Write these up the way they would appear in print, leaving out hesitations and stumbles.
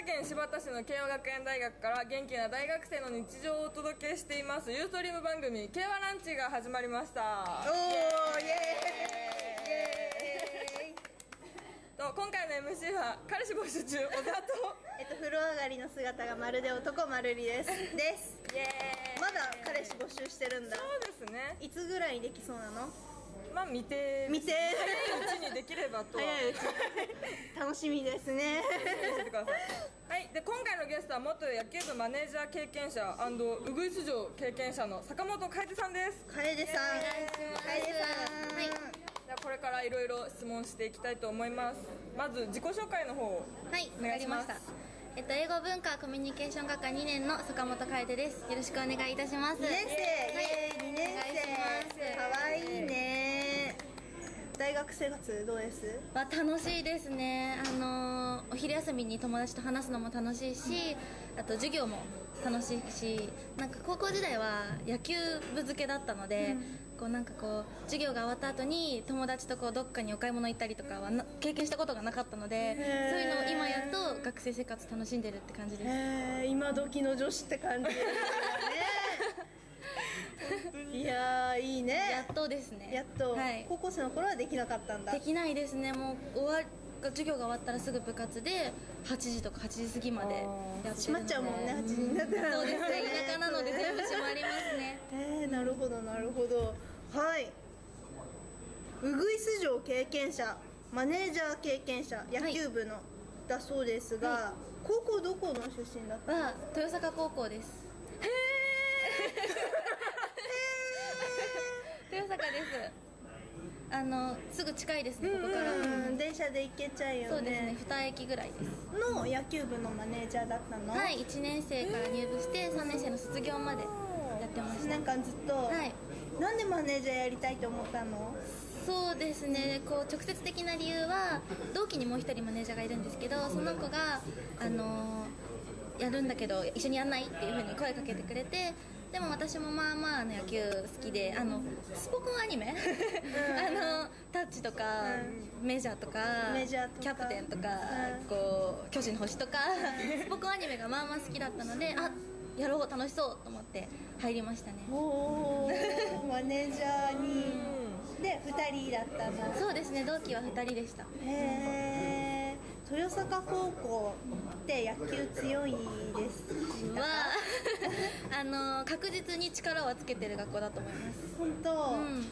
県新発田市の慶応学園大学から元気な大学生の日常をお届けしていますユーストリーム番組慶和ランチが始まりました。 おー、イエーイと今回の MC は彼氏募集中小田と風呂上がりの姿がまるで男まるりですイエーイ。 まだ彼氏募集してるんだ。 そうですね。 いつぐらいにできそうなの？ まあ見て早いうちにできればとは早いうち楽しみですね。 教えてください。はい、で今回のゲストは元野球部マネージャー経験者&ウグイス嬢経験者の坂本楓さんです。 楓さん、 はい、ではこれからいろいろ質問していきたいと思います。まず自己紹介の方をはい、 お願いします。 わかりました。英語文化コミュニケーション学科2年の坂本楓です。よろしくお願いいたします。 2年生、2年お願いし生、かわいいね。大学生活どうです？ 楽しいですね。お昼休みに友達と話すのも楽しいし、あと授業も楽しいし、なんか高校時代は野球部付けだったので、授業が終わった後に友達とどっかにお買い物行ったりとかは経験したことがなかったので、そういうのを今やっと学生生活楽しんでるって感じです。 今時の女子って感じですね。いやー、いいね。 やっとですね。 やっと、 はい、 高校生の頃はできなかったんだ。 できないですね。もう授業が終わったらすぐ部活で8時とか8時過ぎまでやってるので閉まっちゃうもんね、8時になったら。 そうですね、田舎なので全部閉まりますね。 なるほどなるほど。はい、ウグイス嬢経験者、マネージャー経験者、野球部の、だそうですが、高校どこの出身だったの？ は豊坂高校です。 へ豊坂です。すぐ近いですね、ここから。 電車で行けちゃうよね。 そうですね、2駅ぐらいです。 の野球部のマネージャーだったの？ はい、1年生から入部して3年生の卒業までやってました。 1年間ずっと。 はい。 なんでマネージャーやりたいと思ったの？ そうですね、直接的な理由は同期にもう一人マネージャーがいるんですけど、その子がやるんだけど一緒にやんないっていう風に声かけてくれて、でも私もまあまあ野球好きで、スポコンアニメタッチとか、メジャーとかキャプテンとか、巨人の星とかスポコンアニメがまあまあ好きだったので、やろう、楽しそうと思って入りましたね。 おーマネージャーにで2人だったんだ。 そうですね、同期は2人でした。 へー、豊坂高校って野球強いですは確実に力はつけてる学校だと思います。 本当？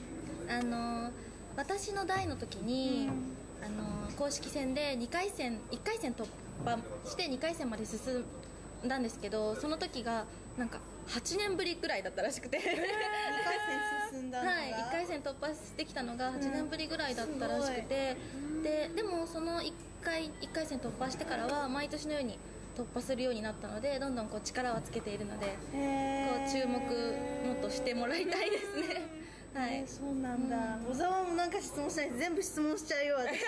私の代の時に、公式戦で1回戦突破して2回戦まで進んだんですけど、その時がなんか8年ぶりくらいだったらしくて、2 回戦進んだのが、 はい、1回戦突破してきたのが8年ぶりぐらいだったらしくて、でもその1回戦突破してからは毎年のように突破するようになったので、どんどん力はつけているので、注目もっとしてもらいたいですね。はい、 そうなんだ。小沢もなんか質問しないで全部質問しちゃうよ私。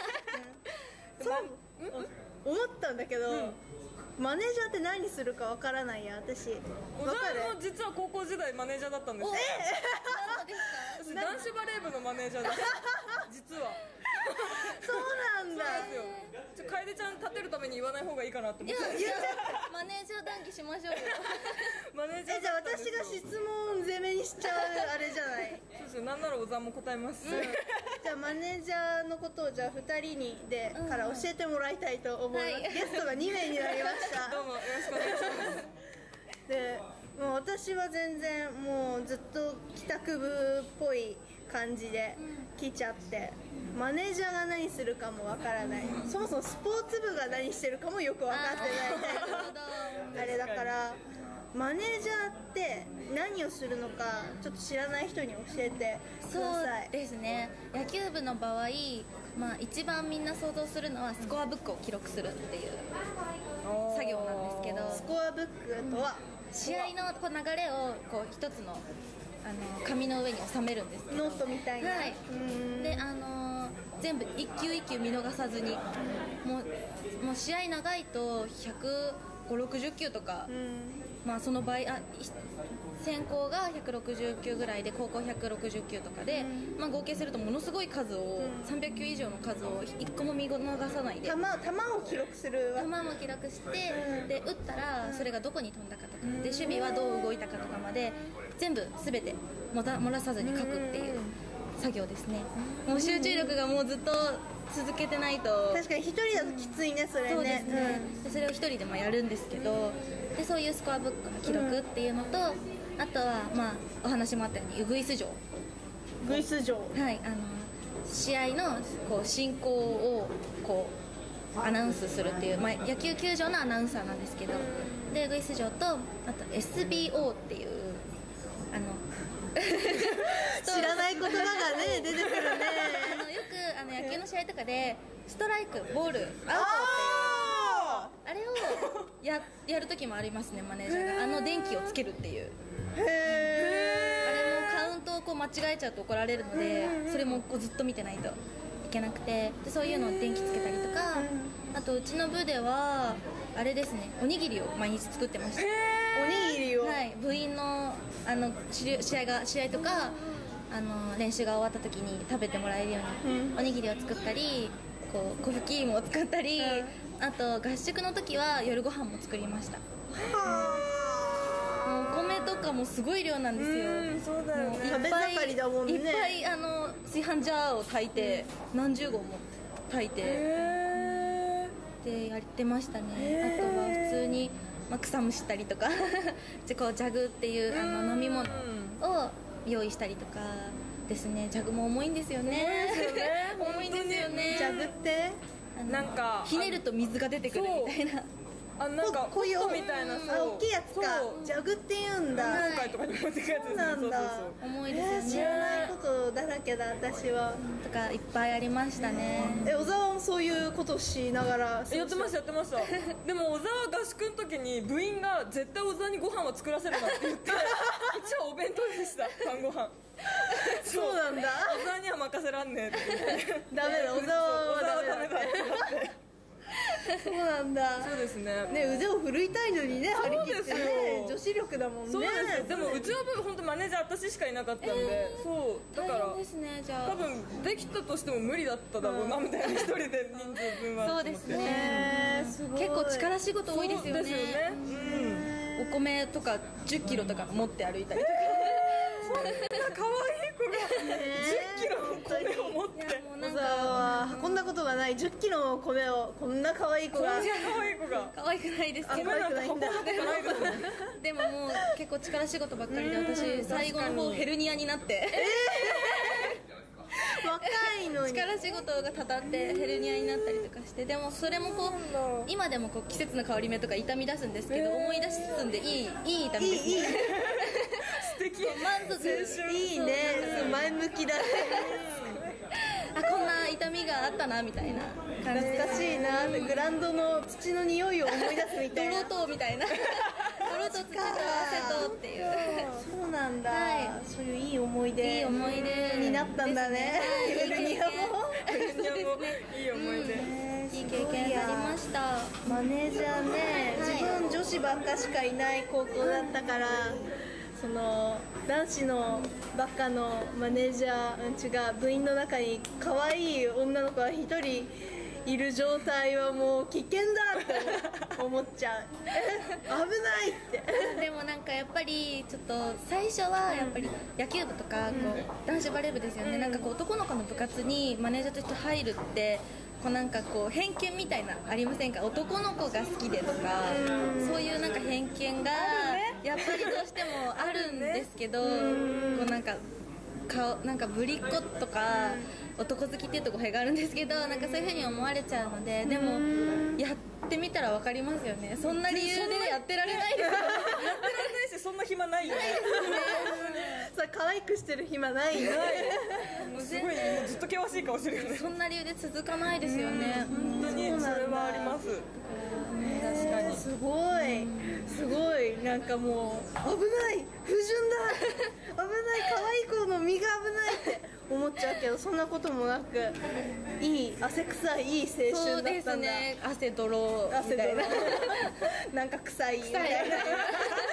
思ったんだけど、マネージャーって何するかわからないや私。 小沢も実は高校時代マネージャーだったんですよ。私男子バレー部のマネージャーです実は。 そうなんだ。 そうですよ。楓ちゃん立てるために言わない方がいいかなって思って。 マネージャー談義しましょうよ。 マネージャーじゃあ私が質問攻めにしちゃうあれじゃない。 そうですよ。なんなら小沢も答えます。 じゃあマネージャーのことをじゃあ2人にから教えてもらいたいと思います。ゲストが2名になりました。 どうもよろしくお願いします。 でもう私は全然もうずっと帰宅部っぽい感じで来ちゃって、マネージャーが何するかもわからない、そもそもスポーツ部が何してるかもよく分かってないタイプのあれだから、マネージャーって何をするのかちょっと知らない人に教えてください。 そうですね、野球部の場合、一番みんな想像するのはスコアブックを記録するっていう作業なんですけど、 スコアブックとは、 試合の流れを一つの紙の上に収めるんですけど、 ノートみたいな、 はい、で全部一球一球見逃さずに、もう試合長いと150、60球とかまあ、その倍専攻が169ぐらいで高校169とかで、まあ、合計するとものすごい数を、300球以上の数を1個も見逃さないで球を記録する球も記録して、で打ったらそれがどこに飛んだかとかで、守備はどう動いたかとかまで全部全て漏らさずに書くっていう作業ですね。もう集中力がもうずっと続けてないと。 確かに一人だときついね、それね。 そうですね、でそれを一人でもやるんですけど、でそういうスコアブックの記録っていうのと、あとは、まあ、お話もあったようにウグイス嬢、はい、試合のこう進行をこうアナウンスするっていう、まあ、野球球場のアナウンサーなんですけど、でウグイス嬢と、あと SBO っていう知らない言葉がね出てくるね。 よく野球の試合とかでストライク、ボール、アウトっていうあれをやる時もありますね、マネージャーが電気をつけるっていう。あれもカウントをこう間違えちゃうと怒られるので、それもこうずっと見てないといけなくて、でそういうのを電気つけたりとか、あとうちの部ではあれですね、おにぎりを毎日作ってました。 おにぎりを、 はい、部員の試合とか練習が終わった時に食べてもらえるように、おにぎりを作ったり、こうコーヒーも作ったり、あと合宿の時は夜ご飯も作りました。もうお米とかもすごい量なんですよ。 そうだよね、 食べ盛りだもんね。いっぱい炊飯ジャーを炊いて、何十合も炊いてでやってましたね。あとは普通に、まあ、草むしったりとかこうジャグっていう飲み物を用意したりとかですね。ジャグも重いんですよね。重いんですよね。 ジャグってなんかひねると水が出てくるみたいな。 なんかポットみたいな、 大きいやつか、ジャグって言うんだ。 運動会とかに持ってくやつですね。 なんだ。 重いですよね。 知らないことだらけだ、私は。 とかいっぱいありましたね。 小沢もそういうことしながらやってましたでも小沢合宿の時に部員が絶対小沢にご飯は作らせるなって言って一応お弁当でした、晩ご飯。 そうなんだ。 小沢には任せらんねえってダメだ、小沢はダメだって。そうなんだ。 そうですね。 腕を振るいたいのにね、張り切ってね、女子力だもんね。 そうです。でもうちの部本当マネージャー私しかいなかったんで、そうだから大変ですね。じゃあ多分できたとしても無理だっただろうなみたいな、一人で人数分は。 そうですね。結構力仕事多いですよね。 ですよね。 お米とか10キロとか持って歩いたりとか。 そんな可愛い子が10キロの米を持って。 小沢はこんなことがない。10キロの米をこんな可愛い子が。 可愛い子が。 可愛くないですけど。でももう結構力仕事ばっかりで、私最後の方ヘルニアになって。 若いのに力仕事がたたってヘルニアになったりとかして、でもそれもこう今でもこう季節の変わり目とか痛み出すんですけど、思い出すんでいい痛みですね。 素敵。 満足。 いいね、前向きだね。 こんな痛みがあったなみたいな感じ。 懐かしいなって、グラウンドの土の匂いを思い出すみたいな。 泥とみたいな。泥と土と汗とっていう。 そうなんだ。そういういい思い出。 いい思い出になったんだね。ヘルニアも。 いい思い出。 いい経験ありました。 マネージャーね、自分女子ばっかしかいない高校だったから、その男子のばっかのマネージャー部員の中に可愛い女の子が一人いる状態はもう危険だって思っちゃう。危ないって。 でもなんかやっぱりちょっと最初はやっぱり野球部とかこう男子バレー部ですよね。なんかこう男の子の部活にマネージャーとして入るってこうなんかこう偏見みたいなありませんか？男の子が好きでとか、そういうなんか偏見がやっぱりどうしてもあるんですけど、こうなんかぶりっ子とか男好きっていうと語弊があるんですけど、なんかそういう風に思われちゃうので、でもやってみたら分かりますよね。そんな理由でやってられないですよ。やってられないし、そんな暇ないよね。 さあ可愛くしてる暇ないよ。 すごいずっと険しい顔してるよね。 そんな理由で続かないですよね。 本当にそれはあります。確かにすごいなんかもう危ない不純だ危ない可愛い子の身が危ないって思っちゃうけど、そんなこともなくいい汗臭いいい青春だったんだ。そうですね、汗泥みたいななんか臭いみたいな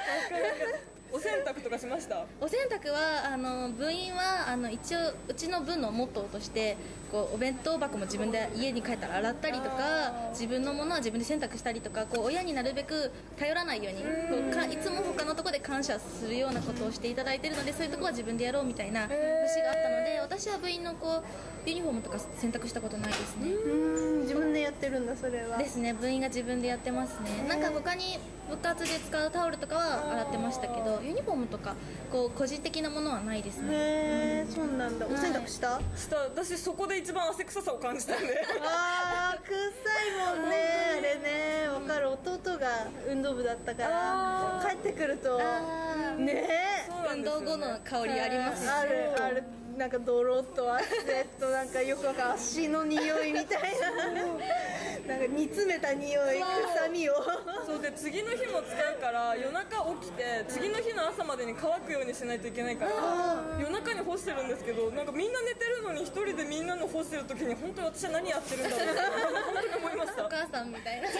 お洗濯とかしました？ お洗濯は部員は一応うちの部のモットーとしてこうお弁当箱も自分で家に帰ったら洗ったりとか、自分のものは自分で洗濯したりとか、こう親になるべく頼らないようにこういつも他のところで感謝するようなことをしていただいているので、そういうところは自分でやろうみたいな節があったので、私は部員のこうユニフォームとか洗濯したことないですね。 自分でやってるんだそれは。 ですね、部員が自分でやってますね。なんか他に部活で使うタオルとかは洗ってましたけど、ユニフォームとかこう個人的なものはないですね。 へえ、そうなんだ。お洗濯した？ 私そこで一番汗臭さを感じたんであー、臭いもんねあれね。わかる。弟が運動部だったから帰ってくるとねえ、 運動後の香りありますよね。 あるある。なんか泥と汗となんかよくわかる足の匂いみたいななんか煮詰めた匂い、臭みをそうで、次の日も使うから夜中起きて次の日の朝までに乾くようにしないといけないから夜中に干してるんですけど、なんかみんな寝てるのに一人でみんなの干してる時に本当に私は何やってるんだろうって本当に思いました。 お母さんみたいな。 へ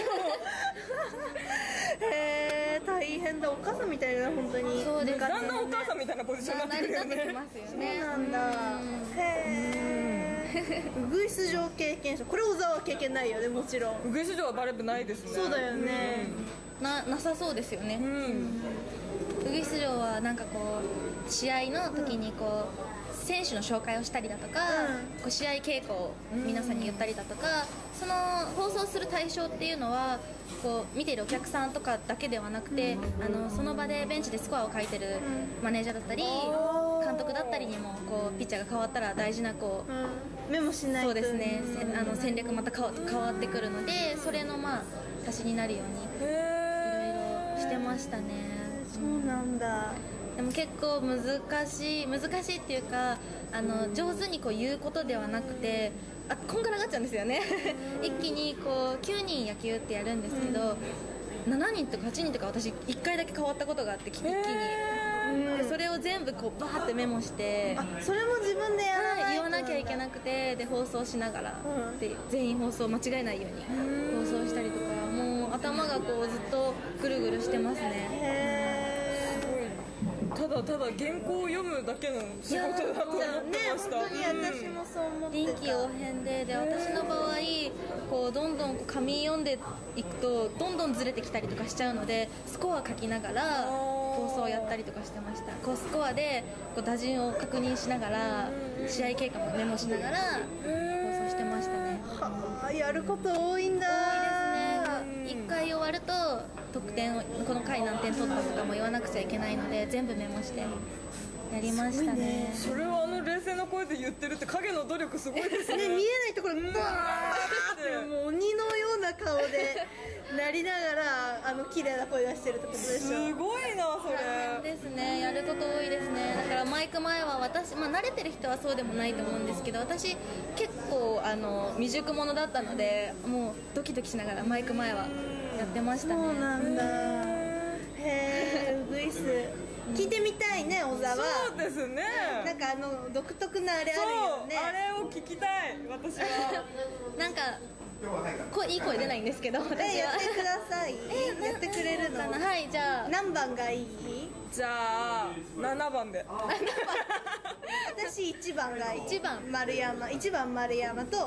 え、大変だ。お母さんみたいな、本当に。 そうです。 だんだんお母さんみたいなポジションになってくるよね。 なってきますよね。 そうなんだ。へえ。ウグイス嬢経験者、これ小沢は経験ないよね、もちろん。 ウグイス嬢はバレー部ないですね。 そうだよね。 なさそうですよね。ウグイス嬢はなんかこう試合の時にこう選手の紹介をしたりだとか、こう試合稽古を皆さんに言ったりだとか、その放送する対象っていうのはこう見ているお客さんとかだけではなくて、その場でベンチでスコアを書いてるマネージャーだったり監督だったりにもこうピッチャーが変わったら大事なこう、 メモしないと。 そうですね、戦略また変わってくるので、それのまあ足しになるようにいろいろしてましたね。 そうなんだ。 でも結構難しいっていうか、上手にこう言うことではなくて、こんがらがっちゃうんですよね一気にこう9人野球ってやるんですけど、7人とか8人とか私1回だけ変わったことがあって、一気にでそれを全部こうバーってメモして、 それも自分でやらないと言わなきゃいけなくて、で放送しながら、で全員放送間違えないように放送したりとか、もう頭がこうずっとぐるぐるしてますね。 ただただ原稿を読むだけの仕事だと思ってました。 本当に私もそう思ってた。 臨機応変で、私の場合こうどんどん紙読んでいくとどんどんずれてきたりとかしちゃうので、スコア書きながら放送をやったりとかしてました。こうスコアでこう打順を確認しながら、試合経過もメモしながら放送してましたね。 はあ、やること多いんだ。 多いですね。1回終わると得点をこの回何点取ったとかも言わなくちゃいけないので、全部メモしてやりましたね。 それを冷静な声で言ってるって影の努力すごいですね。 見えないところバーってもう鬼のような顔でなりながら綺麗な声出してるってことでしょ。 すごいなそれ。 大変ですね。やること多いですね。だからマイク前は私、慣れてる人はそうでもないと思うんですけど、私結構未熟者だったので、もうドキドキしながらマイク前はやってましたね。 そうなんだ。へー、ウグイス聞いてみたいね、小沢。 そうですね。 なんか独特なあれあるよね。 あれを聞きたい私は。 なんかいい声出ないんですけど、私はやってください。やってくれるの？ はい、じゃあ何番がいい？ じゃあ7番で。 私1番がいい。 1番丸山、1番丸山と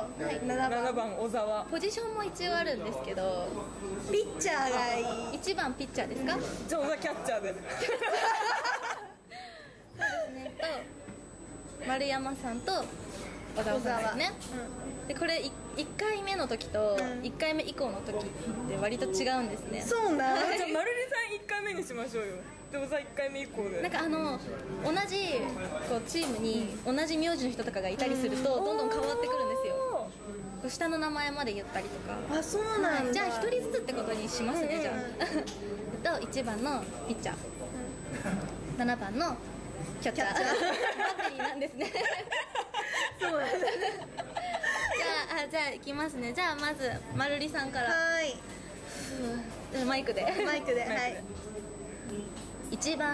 7番小沢。 ポジションも一応あるんですけど、 ピッチャーがいい。 1番ピッチャーですか？ じゃあ小沢キャッチャーで。 そうですね。と丸山さんと小沢さんですね。でこれ1回目の時と1回目以降の時って割と違うんですね。 そうなん。 じゃあまるりさん1回目にしましょうよ。で小沢1回目以降で。 なんか同じこうチームに同じ名字の人とかがいたりするとどんどん変わってくるんですよ。こう下の名前まで言ったりとか。 あ、そうなんだ。 じゃあ1人ずつってことにしますね。じゃあ1番のピッチャー、7番のキャッチャー。バッテリーなんですね。 そうなんだ。 じゃあ行きますね。じゃあまずまるりさんから。 はい。 マイクで。 はい。 1番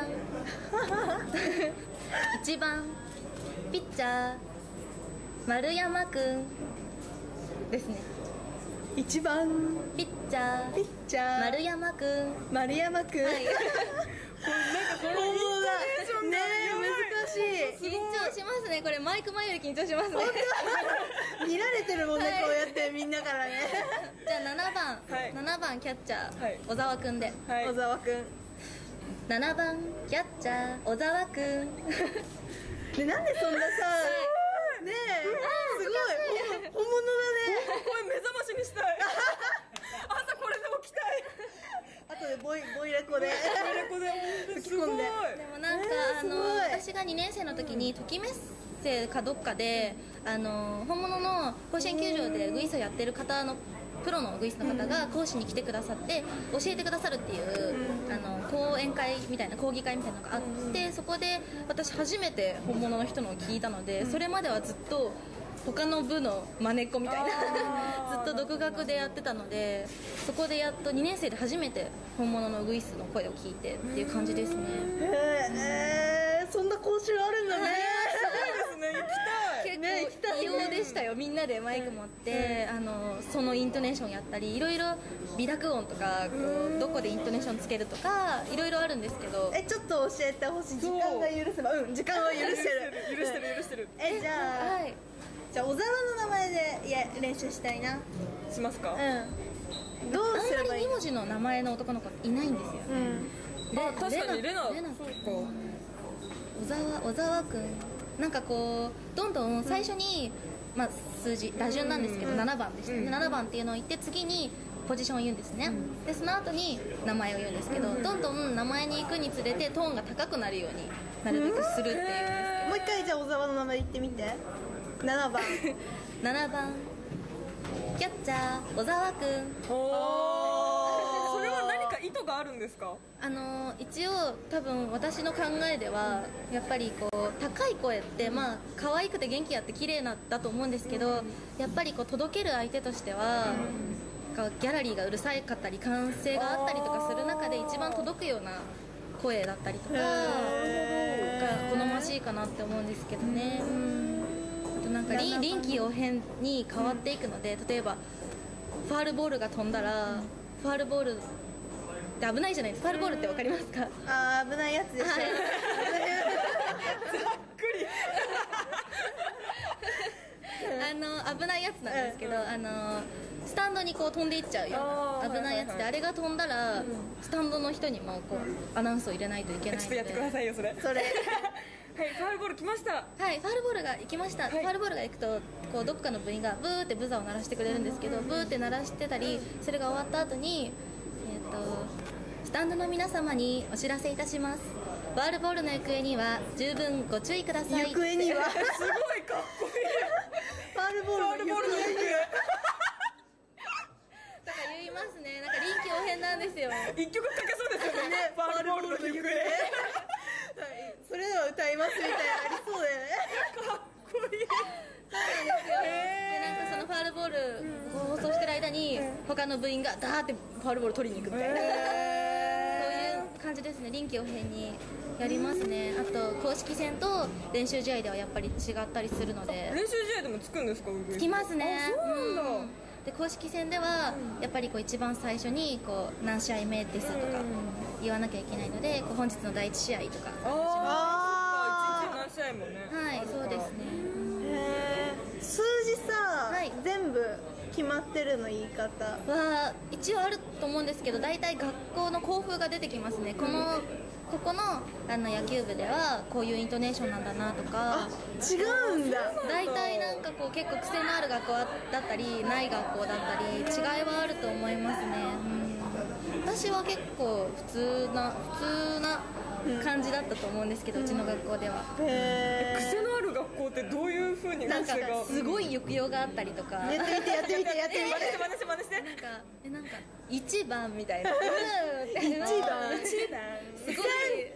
1番ピッチャー丸山くんですね。 一番ピッチャーピッチャー丸山くん。 丸山くん、 はい本物だね難しい。 緊張しますね。これマイク前より緊張しますね。 見られてるもんね、 はいこうやってみんなからね。 じゃあ7番、 はい 7番キャッチャー、 はい小沢くんで。 はい小沢くん 7番キャッチャー小沢くん。 ね、なんでそんなさ、ねえ、すごい本物だね。 これ目覚ましにしたい。朝これで起きたい。 あとでボイレコでこれで吹き込んで。 でもなんか、 すごい私が2年生の時にときめっせかどっかで、本物の甲子園球場でウグイスをやってる方のプロのウグイスの方が講師に来てくださって教えてくださるっていう講演会みたいな講義会みたいなのがあって、そこで私初めて本物の人のを聞いたので、それまではずっと他の部の真似っこみたいなずっと独学でやってたので、そこでやっと2年生で初めて本物のウグイスの声を聞いてっていう感じですね。 そんな講習あるんだね。 すね、行きたい。 結構異様でしたよ。みんなでマイク持ってそのイントネーションやったり、いろいろ微濁音とかこうどこでイントネーションつけるとかいろいろあるんですけど、 ちょっと教えてほしい。時間が許せば。時間は許してる許してる。 じゃあ、 はい、 じゃあ小沢の名前で練習したいな。 しますか。 どうすれあんまりばいい 2文字の名前の男の子いないんですよ。 確かにレナ。 そうか。 そう小沢くん、なんかこうどんどん最初に、数字打順なんですけど、7番でしたね、7番っていうのを言って次にポジションを言うんですね、でその後に名前を言うんですけど、どんどん名前に行くにつれてトーンが高くなるようになるべくするっていうんですもう一回じゃあ小沢の名前言ってみて。7番 7番キャッチャー小沢くん。 それは何か意図があるんですか。 一応多分私の考えではやっぱりこう高い声って可愛くて元気やって綺麗なんだと思うんですけど、やっぱりこう届ける相手としてはギャラリーがうるさかったり歓声があったりとかする中で一番届くような声だったりとかが好ましいかなって思うんですけどね。あとなんか臨機応変に変わっていくので、例えばファールボールが飛んだらファールボールって危ないじゃないですか。ファールボールって分かりますか。 危ないやつでしょ。 ざっくり。 危ないやつなんですけど、スタンドにこう飛んでいっちゃうような危ないやつで、あれが飛んだらスタンドの人にもこうアナウンスを入れないといけないので、 ちょっとやってくださいよそれ。はい、ファウルボール来ました。 はい、ファウルボールが行きました、ファウルボールが行くとこうどっかの部員がブーってブザーを鳴らしてくれるんですけど、ブーって鳴らしてたり、それが終わった後にスタンドの皆様にお知らせいたします。ファウルボールの行方には十分ご注意ください。 行方にはすごいかっこいい。 ファウルボールの行方とか言いますね。なんか臨機応変なんですよ。 一曲かけそうですよね。ファウルボールの行方。 それでは歌いますみたいなありそうだよね。 かっこいい。 そうなんですよ。でなんかそのファウルボールを放送してる間に他の部員がダーってファウルボール取りに行くみたいな、そういう感じですね。臨機応変にやりますね。あと公式戦と練習試合ではやっぱり違ったりするので。 練習試合でもつくんですか。 つきますね。 そうなんだ。 で公式戦ではやっぱりこう一番最初にこう何試合目ですとか言わなきゃいけないので、こう本日の第1試合とか一日何試合もね。 はい、そうですね。 数字さ、全部決まってるの言い方は一応あると思うんですけど、大体学校の校風が出てきますね。ここの野球部ではこういうイントネーションなんだなとか。 違うんだ。 大体なんかこう結構癖のある学校だったりない学校だったり違いはあると思いますね。私は結構普通な感じだったと思うんですけど、うちの学校では。 癖のある学校ってどういう風になんかすごい抑揚があったりとか。 やってみて真似してなんか1番みたいな。 1番すごい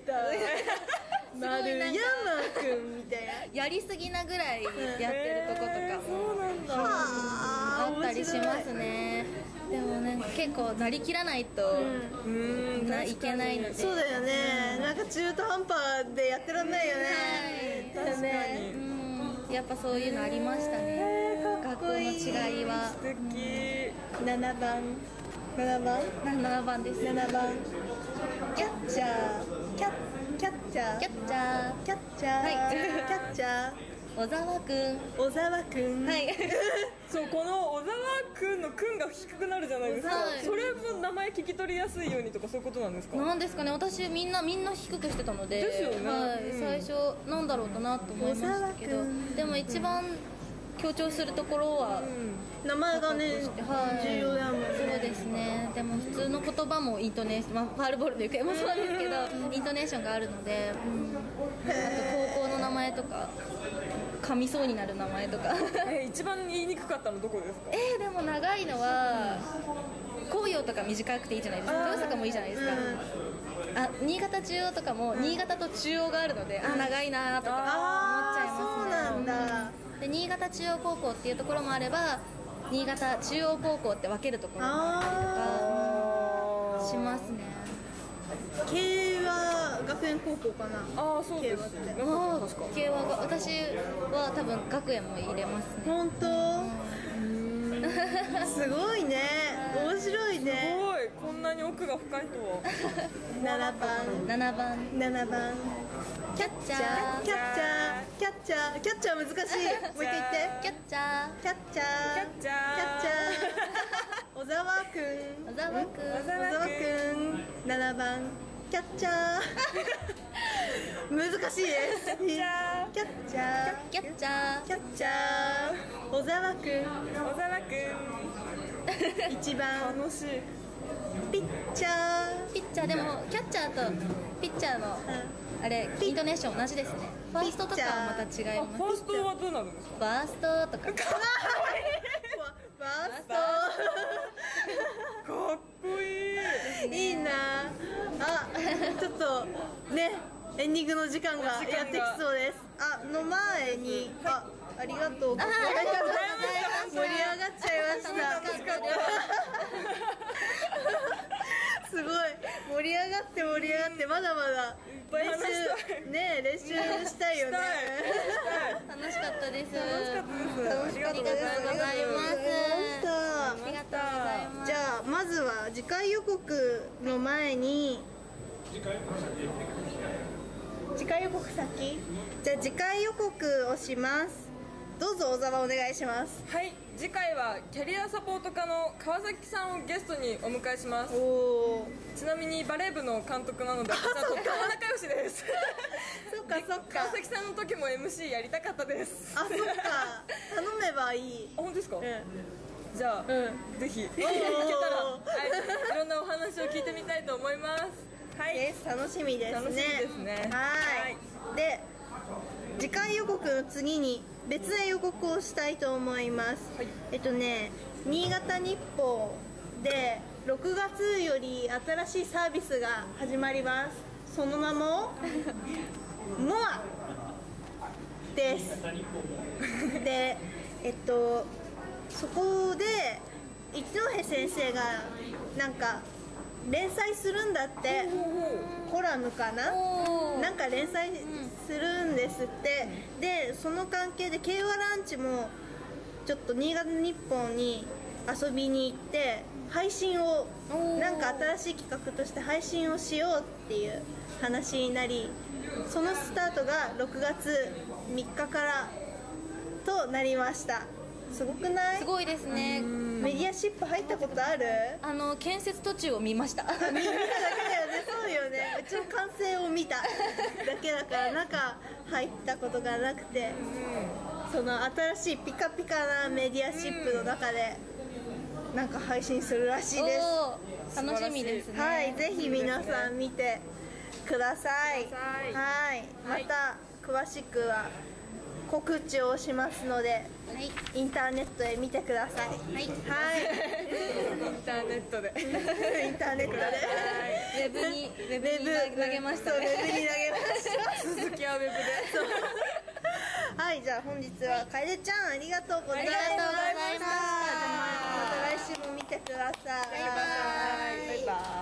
丸山くんみたいなやりすぎなぐらいやってるとことかもあったりしますね。でもなんか結構なりきらないといけないので。 そうだよね。なんか中途半端でやってらんないよね。 確かに。 やっぱそういうのありましたね。学校の違いは。 素敵。 7番7番 7番です。 7番キャッチャーキャッチャーキャッチャーキャッチャー、 はいキャッチャー小沢くん。 小沢くん、 はいそう、この小沢くんのくんが低くなるじゃないですか、 はいそれも名前聞き取りやすいようにとかそういうことなんですか？ なんですかね、私みんな低くしてたので、 ですよねはいうん最初なんだろうかなと思いましたけど小沢くんでも一番強調するところは、 名前がね、 はい重要だもんね。 そうですね。でも普通の言葉もイントネーション、ファールボールの行方もそうですけどイントネーションがあるので、あと高校の名前とか噛みそうになる名前とか一番言いにくかったのどこですか？ でも長いのは紅葉とか短くていいじゃないですか。豊坂もいいじゃないですか。新潟中央とかも新潟と中央があるので、長いなとか思っちゃいますね。 そうなんだ。 で新潟中央高校っていうところもあれば新潟中央高校って分けるところもあったりとかしますね。 慶和学園高校かな。 ああ、そうですね。なんか確か慶和が私は多分学園も入れますね。 本当すごいね、面白いすね。 ごい、こんなに奥が深いとは。 7番 7番 7番キャッチャーキャッチャーキャッチャーキャッチャー難しい。もう一回言って。 キャッチャキャッチャーキャッチャーキャッチャー小沢くんー小沢くん小沢くん7番キャッチャー難しいです。キャッチャーキャッチャーキャッチャー小沢くん小沢く 1番ん、楽しい。 ピッチャーピッチャーでもキャッチャーとピッチャーのあれイントネーション同じですね。ファーストとかはまた違いあ、 ます。 ファーストはどうなるんですか？ ファーストとかファースかっこいい。 トいいなあ。ちょっとねエンディングの時間がやってきそうです。の前にありがとうございます。盛り上がっちゃいました。 楽しかったですすごい盛り上がってまだまだぱい話したい練習したいよね。 楽しかったです。 楽しかったです。 ありがとうございます。ありがとうございます。 じゃあまずは次回予告の前に次回予告先？じゃあ次回予告をします。どうぞ小沢お願いします。 はい、次回はキャリアサポート課の川崎さんをゲストにお迎えします。 おー、 ちなみにバレー部の監督なので私はとっても仲良しですそっかそっか。 川崎さんの時も MC やりたかったです。 あ、そっか。頼めばいい。 あ、本当ですか？ うん。 じゃあ、ぜひ行けたら、いろんなお話を聞いてみたいと思います。はい、 です。楽しみですね。 楽しみですね。 はい。で、次回予告の次に別な予告をしたいと思います。 はい、 新潟日報で6月より新しいサービスが始まります。その名もモアです。で、そこで一戸先生がなんか連載するんだって。コラムかな、なんか連載するんですって。でその関係で慶和ランチもちょっと新潟日本に遊びに行って配信をなんか新しい企画として配信をしようっていう話になり、そのスタートが6月3日からとなりました。すごくない？ すごいですね。 メディアシップ入ったことある？ 建設途中を見ました。 見ただけだよね。そうよね。うちの完成を見ただけだから中入ったことがなくて、その新しいピカピカなメディアシップの中でなんか配信するらしいです。 楽しみですね。 はい、ぜひ皆さん見てください。はい、また詳しくは告知をしますので、インターネットで見てください。はい、 インターネットでインターネットでウェブに投げましたね。 ウェブに投げました続きはウェブではい、じゃあ本日は楓ちゃんありがとうございました。 ありがとうございました。 また来週も見てください。 バイバイ。